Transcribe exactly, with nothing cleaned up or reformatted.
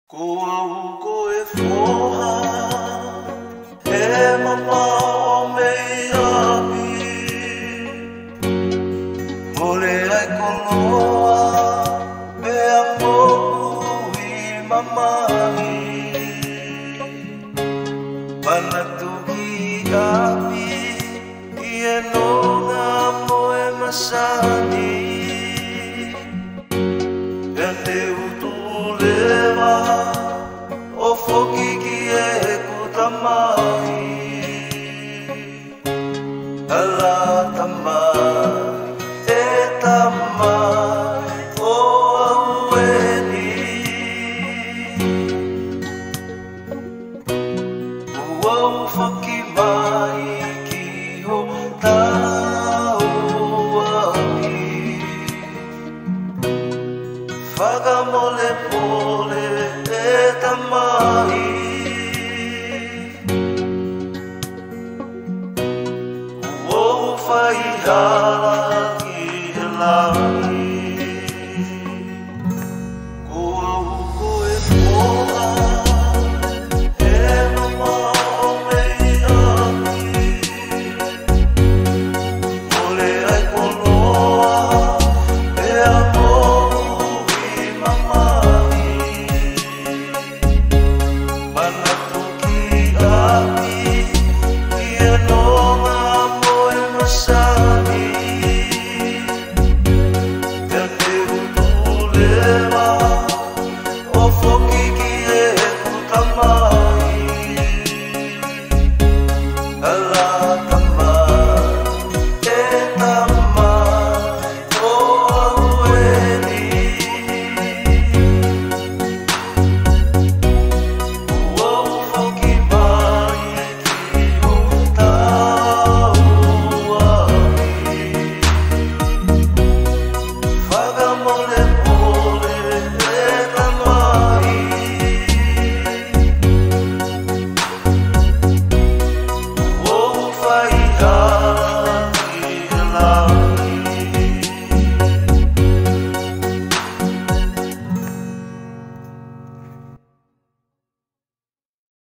Ko au ko e foha e mapao mei api Mole ai koloa mea moku i mamahi Panatu ki api i e nona moe masani E te utu lewa o foki ki e kutamai Ala tamai, e tamai o aueni Uau foki